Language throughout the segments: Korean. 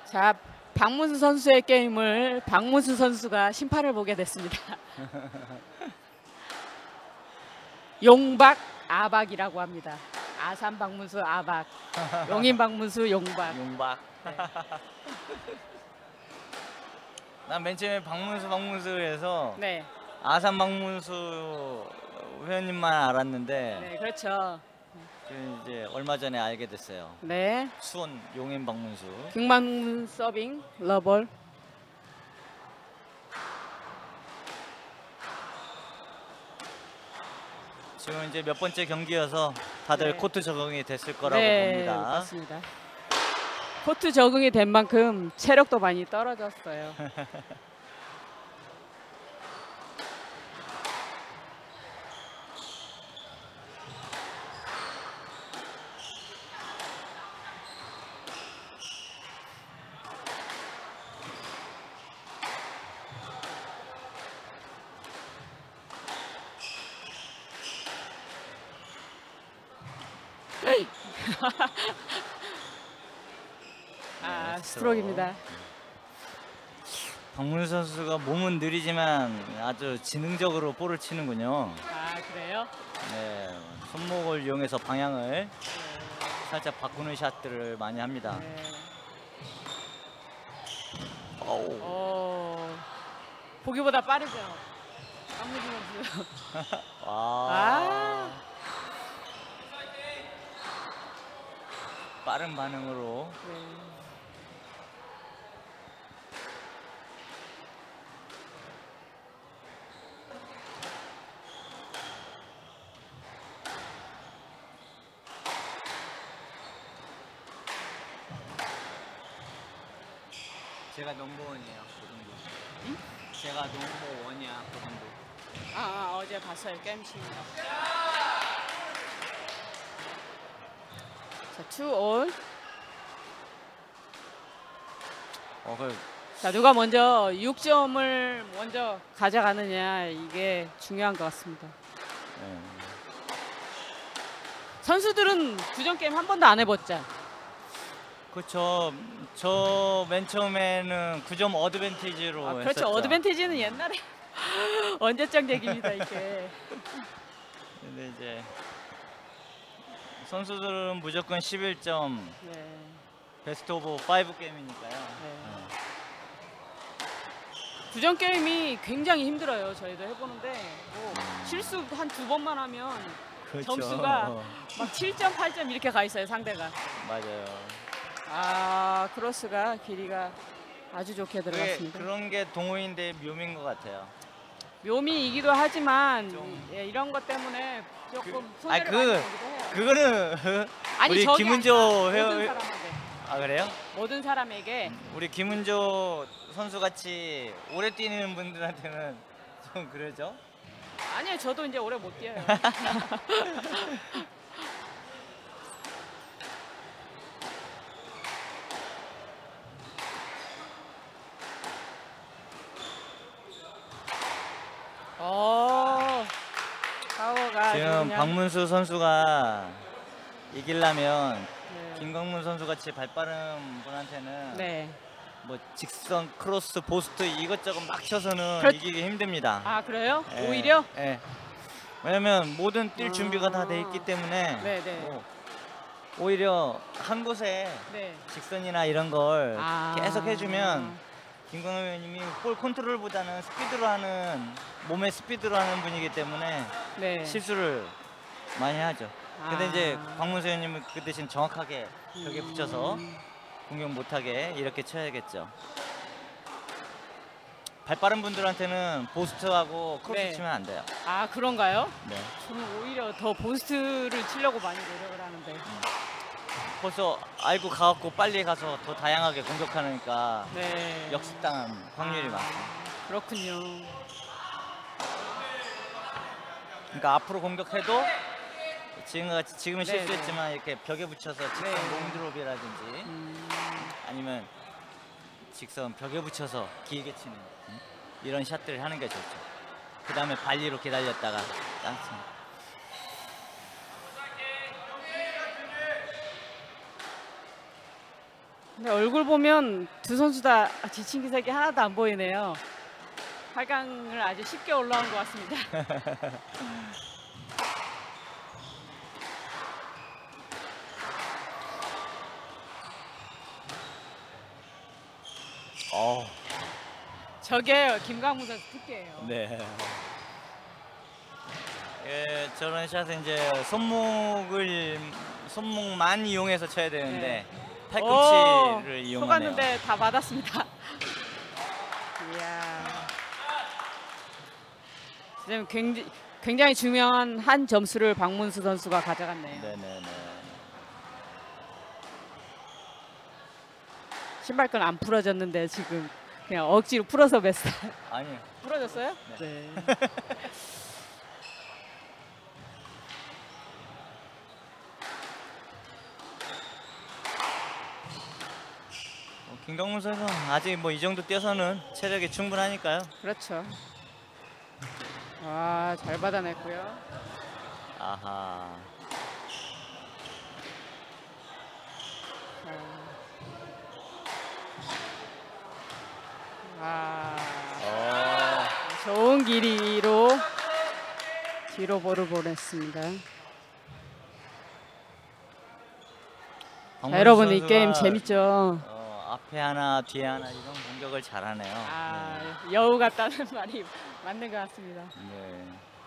자, 박문수 선수의 게임을 박문수 선수가 심판을 보게 됐습니다. 용박 아박이라고 합니다. 아산 박문수 아박, 용인 박문수 용박. 용박. 네. 난 맨 처음에 박문수에서 네, 아산 박문수 회원님만 알았는데 네, 그렇죠. 그 이제 얼마 전에 알게 됐어요. 네, 수원 용인 박문수. 김만문 서빙 러볼. 지금 이제 몇 번째 경기여서 다들 네. 코트 적응이 됐을 거라고 네, 봅니다. 맞습니다. 코트 적응이 된 만큼 체력도 많이 떨어졌어요. 아, 네, 스트로크입니다. 박문수 선수가 몸은 느리지만 아주 지능적으로 볼을 치는군요. 아, 그래요? 네, 손목을 이용해서 방향을 살짝 바꾸는 샷들을 많이 합니다. 네. 어우. 오, 보기보다 빠르죠. 박문수 선수. 아. 빠른 반응으로 네. 제가 넘버원이에요. 그 정도. 응? 제가 넘버원이야. 그 정도. 어제 봤어요. 게임치입니다. 자, 2올. 자, 누가 먼저 6점을 먼저 가져가느냐, 이게 중요한 것 같습니다. 네. 선수들은 9점 게임 한 번도 안 해봤죠. 그렇죠. 저 맨 처음에는 9점 어드밴티지로 아, 그렇죠. 했었죠. 어드밴티지는 옛날에 언제적 얘기입니다, 이게. 근데 이제 선수들은 무조건 11점 네. 베스트 오브 5 게임이니까요. 네. 9점 게임이 굉장히 힘들어요. 저희도 해보는데 뭐 실수 한 2번만 하면 그렇죠. 점수가 막 7점, 8점 이렇게 가 있어요, 상대가. 맞아요. 아, 크로스가 길이가 아주 좋게 들어갔습니다. 그런 게 동호인대의 묘미인 것 같아요. 묘미이기도 하지만 좀- 예, 이런 것 때문에 조금 아니, 손해를 많이 보기도 해요. 그거는 아니, 우리 저기 김은조 아니라 모든 회원. 사람에게, 아, 그래요? 모든 사람에게. 우리 김은조 선수 같이 오래 뛰는 분들한테는 좀 그러죠. 아니요, 저도 이제 오래 못 뛰어요. 파워가 지금 아주 그냥- 박문수 선수가 이기려면 네. 김광문 선수 같이 발 빠른 분한테는 네. 뭐 직선, 크로스, 보스트 이것저것 막 쳐서는 그렇- 이기기 힘듭니다. 아, 그래요? 예, 오히려? 예. 왜냐면 모든 뛸 아. 준비가 다 돼 있기 때문에 네, 네. 뭐 오히려 한 곳에 네. 직선이나 이런 걸 아. 계속 해주면 김광현 의원님이 볼 컨트롤보다는 스피드로 하는, 몸의 스피드로 하는 분이기 때문에 네. 실수를 많이 하죠. 근데 이제 아. 박문수 의원님은 그 대신 정확하게 벽에 붙여서 음. 공격 못하게 이렇게 쳐야겠죠. 발 빠른 분들한테는 보스트하고 크로스 네. 치면 안 돼요. 아, 그런가요? 네. 저는 오히려 더 보스트를 치려고 많이 노력을 하는데. 벌써 알고 가갖고 빨리 가서 더 다양하게 공격하니까 네. 역습당한 확률이 아, 많죠. 그렇군요. 그러니까 앞으로 공격해도 지금같이 지금은 네, 실수했지만 이렇게 벽에 붙여서 직선 네. 롱드롭이라든지 음. 아니면 직선 벽에 붙여서 길게 치는 이런 샷들을 하는 게 좋죠. 그 다음에 발리로 기다렸다가 땅 치는. 근데 얼굴 보면 두 선수 다 지친 기색이 하나도 안 보이네요. 8강을 아주 쉽게 올라온 것 같습니다. 저게 김강무 선수 특기예요. 네. 예, 저런 샷은 이제 손목만 이용해서 쳐야 되는데 팔꿈치를 이용하네요. 속았는데 다 맞았습니다. 이야. 지금 굉장히 중요한 한 점수를 박문수 선수가 가져갔네요. 네네네. 신발끈 안 풀어졌는데 지금 그냥 억지로 풀어서 맸어요. 아니요. 풀어졌어요? 네. 김강문 선수 아직 뭐 이 정도 뛰어서는 체력이 충분하니까요. 그렇죠. 와, 잘 받아냈고요. 아하. 좋은 길이로 뒤로 볼을 보냈습니다. 자, 여러분 이 게임 재밌죠? 앞에 하나 뒤에 하나 이런 공격을 잘하네요. 여우 같다는 말이 맞는 것 같습니다. 네.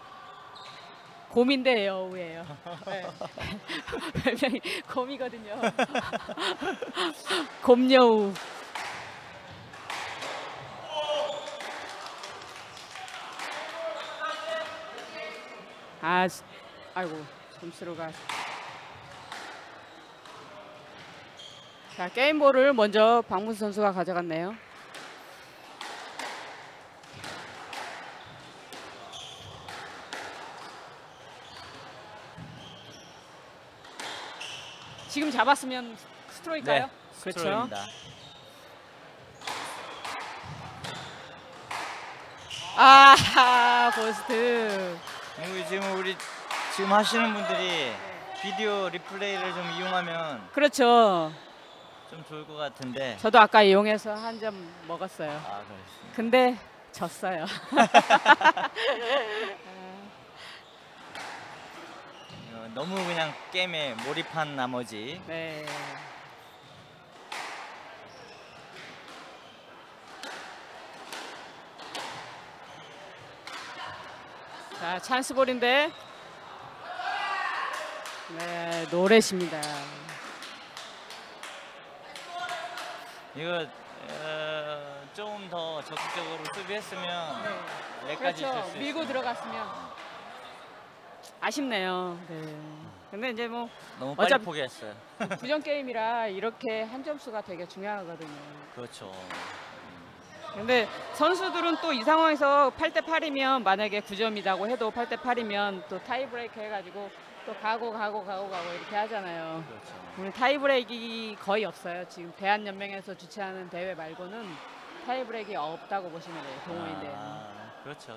곰인데 여우예요. 네. 별명이 곰이거든요. 곰여우. 아이고 점수로 가. 자, 게임볼을 먼저 박문수 선수가 가져갔네요. 지금 잡았으면 스트로이일까요? 네, 스트로이입니다. 포스트. 지금 우리 하시는 분들이 비디오 리플레이를 좀 이용하면 그렇죠. 좀 좋을 것 같은데. 저도 아까 이용해서 한 점 먹었어요. 그렇습니다. 근데 졌어요. 너무 그냥 게임에 몰입한 나머지. 네. 자, 찬스볼인데. 네, 노렛입니다. 이거 조금 더 적극적으로 수비했으면 여기까지 그렇죠. 줄 수 밀고 있습니다. 들어갔으면 아쉽네요. 네. 근데 이제 뭐 너무 빨리 어차피 포기했어요. 부정 게임이라 이렇게 한 점수가 되게 중요하거든요. 그렇죠. 근데 선수들은 또 이 상황에서 8대 8이면 만약에 9점이라고 해도 8대 8이면 또 타이브레이크 해가지고 또 가고 이렇게 하잖아요. 그렇죠. 오늘 타이브레이크가 거의 없어요. 지금 대한연맹에서 주최하는 대회 말고는 타이브레이크가 없다고 보시면 돼요. 동호인데. 그렇죠.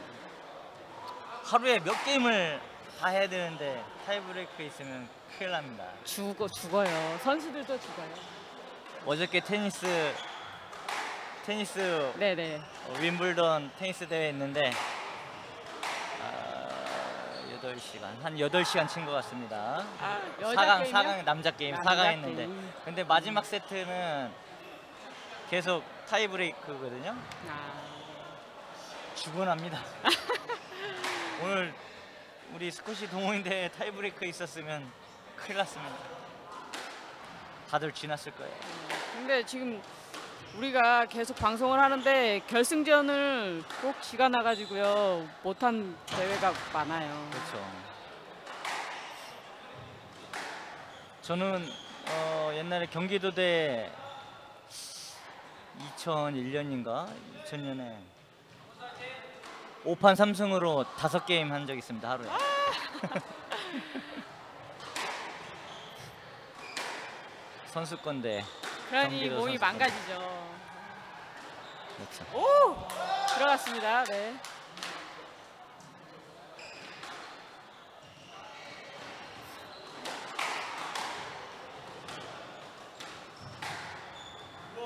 하루에 몇 게임을 다 해야 되는데 타이브레이크 있으면 큰일 납니다. 죽어요. 선수들도 죽어요. 어저께 테니스 네네. 윈블던 테니스 대회 있는데 8시간 한 8시간 친 것 같습니다. 여자 4강 남자 게임 4강 했는데 근데 마지막 세트는 계속 타이브레이크거든요. 죽어납니다. 오늘 우리 스쿼시 동호인대회 타이브레이크 있었으면 큰일 났습니다. 다들 지났을 거예요. 근데 지금 우리가 계속 방송을 하는데 결승전을 꼭 쥐가 나가지고요 못한 대회가 많아요. 그렇죠. 저는 옛날에 경기도대 2001년인가 2000년에 5판 3승으로 5게임 한 적 있습니다. 하루에. 선수권대. 그러니 경기도 몸이 선수권. 망가지죠. 그렇죠. 오! 들어갔습니다. 네.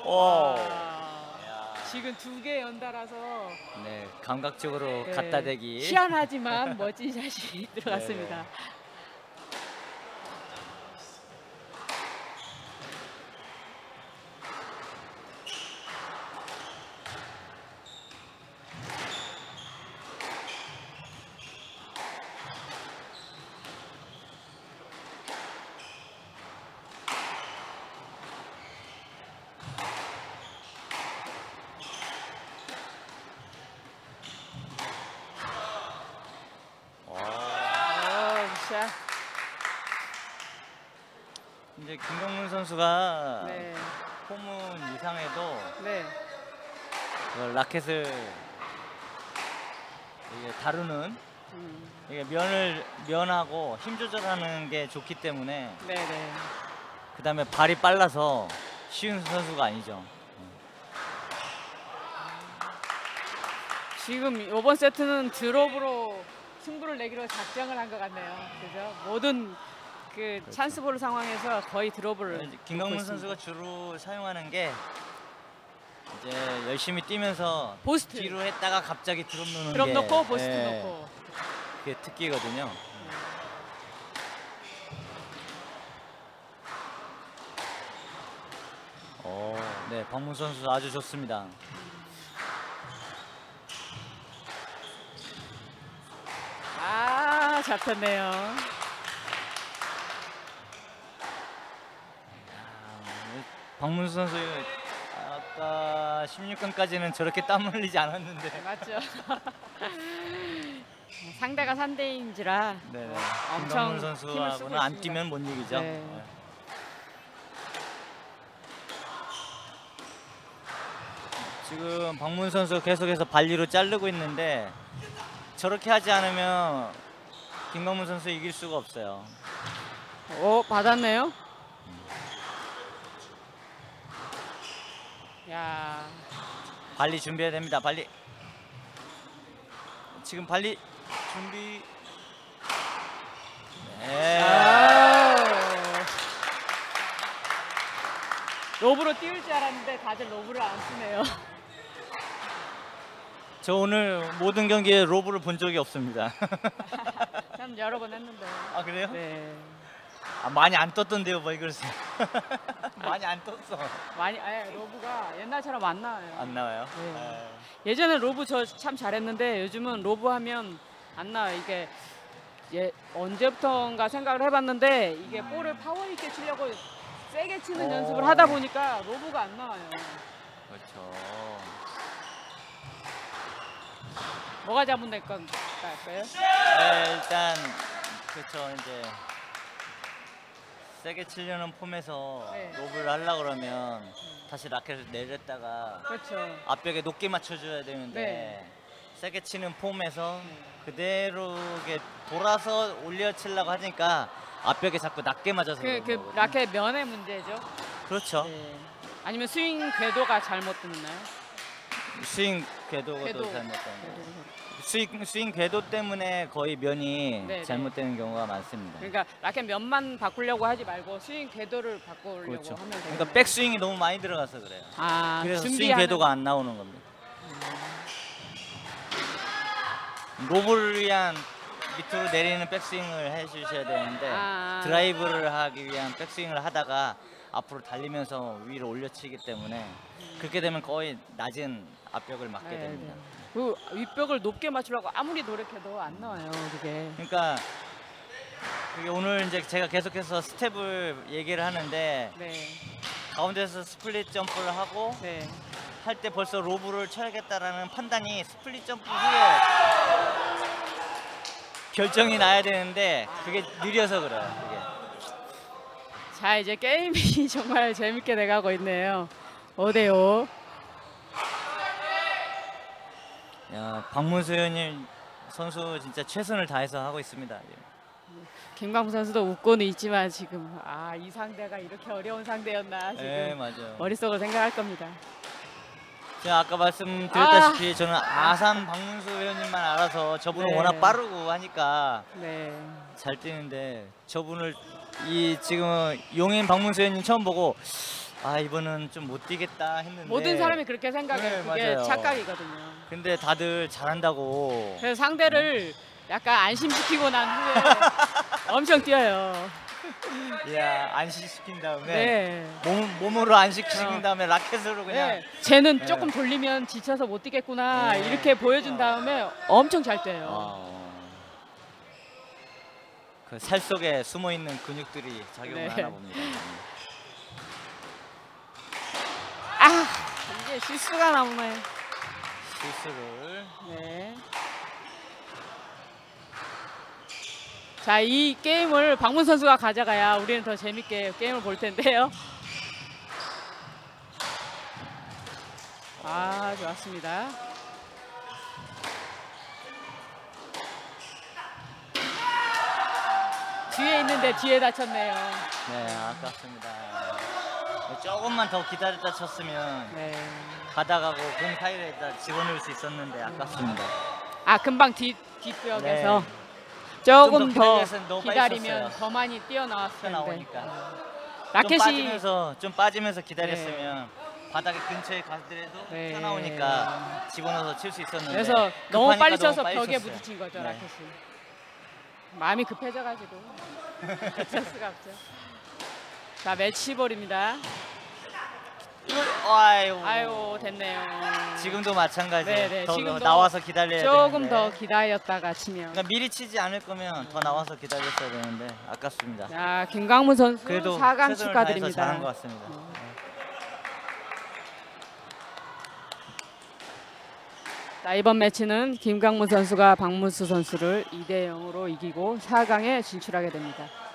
오. 와, 지금 2개 연달아서 네, 감각적으로 네, 갖다 대기. 희한하지만 멋진 샷이 들어갔습니다. 네네. 샷. 이제 김경문 선수가 네. 홈은 이상해도 네. 그 라켓을 이게 다루는 이게 면하고 힘 조절하는 게 좋기 때문에 네네. 그다음에 발이 빨라서 쉬운 선수가 아니죠. 지금 이번 세트는 드롭으로 승부를 내기로 작정을 한 것 같네요. 그죠? 모든 그 찬스볼 상황에서 거의 드롭을 김경문 놓고 선수가 있습니다. 주로 사용하는 게 이제 열심히 뛰면서 보스트. 뒤로 했다가 갑자기 드롭 넣는 드롭 게 넣고 보스트 예, 넣고. 그게 특기거든요. 네, 박문 선수 아주 좋습니다. 아, 잡혔네요. 박문수 선수 아까 16강까지는 저렇게 땀 흘리지 않았는데. 맞죠? 상대가 3대인지라 네, 엄청 김경문 힘을 쓰고 선수하고는 안 있습니다. 뛰면 못 이기죠. 네. 네. 지금 박문 선수 계속해서 발리로 자르고 있는데 저렇게 하지 않으면 김경문 선수 이길 수가 없어요. 오, 받았네요. 야, 발리 준비해야 됩니다. 발리. 지금 발리 준비. 네. 로브로 띄울 줄 알았는데 다들 로브를 안 쓰네요. 저 오늘 모든 경기에 로브를 본 적이 없습니다. 참 여러 번 했는데. 아 그래요? 네. 아, 많이 안 떴던데요, 뭐 이러세요? 많이 안 떴어. 많이 로브가 옛날처럼 안 나와요. 안 나와요? 네. 예전에 로브 저 참 잘했는데 요즘은 로브 하면 안 나와요. 이게 언제부턴가 생각을 해봤는데 이게 볼을 파워 있게 치려고 세게 치는 연습을 하다 보니까 로브가 안 나와요. 그렇죠. 뭐가 잘못된 건가요? 네, 일단 그렇죠. 이제 세게 치려는 폼에서 네. 로브를 하려고 그러면 다시 라켓을 내렸다가 그렇죠. 앞벽에 높게 맞춰줘야 되는데 네. 세게 치는 폼에서 그대로 이게 돌아서 올려 치려고 하니까 앞벽에 자꾸 낮게 맞아서 그런 그 거거든요. 라켓 면의 문제죠. 그렇죠. 네. 아니면 스윙 궤도가 잘못됐나요? 스윙 궤도도 궤도. 잘못된 거. 스윙 궤도 때문에 거의 면이 네, 잘못되는 경우가 많습니다. 그러니까 라켓 면만 바꾸려고 하지 말고 스윙 궤도를 바꾸려고 그렇죠. 하면 돼요. 그러니까 백스윙이 너무 많이 들어가서 그래요. 아, 그래서 스윙 준비하는 궤도가 안 나오는 겁니다. 로브를 위한 밑으로 내리는 백스윙을 해주셔야 되는데 드라이브를 하기 위한 백스윙을 하다가 앞으로 달리면서 위로 올려치기 때문에 그렇게 되면 거의 낮은 앞벽을 맞게 됩니다. 그 윗벽을 높게 맞추려고 아무리 노력해도 안 나와요, 그게. 그러니까 그게 오늘 이제 제가 계속해서 스텝을 얘기를 하는데 네. 가운데서 스플릿 점프를 하고 네. 할 때 벌써 로브를 쳐야겠다라는 판단이 스플릿 점프 후에 결정이 나야 되는데 그게 느려서 그래요. 그게. 자, 이제 게임이 정말 재밌게 돼가고 있네요. 5대5. 야, 박문수 의원님 선수 진짜 최선을 다해서 하고 있습니다. 김광수 선수도 웃고는 있지만 지금 이 상대가 이렇게 어려운 상대였나 지금 네, 맞아요. 머릿속으로 생각할 겁니다. 제가 아까 말씀드렸다시피 저는 아산 박문수 의원님만 알아서 저분은 네. 워낙 빠르고 하니까 네. 잘 뛰는데 저분을 지금 용인 박문수 의원님 처음 보고 아 이번은 좀 못 뛰겠다 했는데 모든 사람이 그렇게 생각해요. 네, 그게 맞아요. 착각이거든요. 근데 다들 잘한다고. 그래서 상대를 약간 안심시키고 난 후에 엄청 뛰어요. 야 안식시킨 다음에 네. 몸으로 안식시킨 어. 다음에 라켓으로 그냥. 네. 쟤는 네. 조금 돌리면 지쳐서 못 뛰겠구나 네. 이렇게 보여준 다음에 엄청 잘 뛰어요. 그 살 속에 숨어 있는 근육들이 작용을 네. 하나 봅니다. 아 이게 실수가 나오네. 실수를. 네. 자, 이 게임을 박문 선수가 가져가야 우리는 더 재밌게 게임을 볼 텐데요. 아, 좋았습니다. 뒤에 있는데 뒤에 다쳤네요. 네, 아깝습니다. 조금만 더 기다렸다 쳤으면 네. 가다가고 공 사이에다 집어넣을 수 있었는데 아깝습니다. 아, 금방 뒷벽에서 네. 조금 좀더 더 기다렸으면 너무 빨리 기다리면 쳤어요. 더 많이 뛰어나왔을 텐데. 나오니까. 라켓이 좀 빠지면서 기다렸으면 바닥에 근처에 가더라도 네. 뛰어나오니까 집어넣어서 칠 수 있었는데. 그래서 너무 급하니까 빨리 너무 쳐서 빨리 벽에 쳤어요. 부딪힌 거죠, 네. 라켓이. 마음이 급해져가지고 어쩔 수가 없죠. 자, 매치볼입니다. 아유, 됐네요. 지금도 마찬가지. 네네, 더 지금도 나와서 기다려야 조금 되는데. 더 기다렸다가 치면. 그러니까 미리 치지 않을 거면 더 나와서 기다렸어야 되는데 아깝습니다. 자, 김광문 선수 그래도 4강 최선을 축하드립니다. 다해서 잘한 것 같습니다. 자, 이번 매치는 김광문 선수가 박문수 선수를 2대 0으로 이기고 4강에 진출하게 됩니다.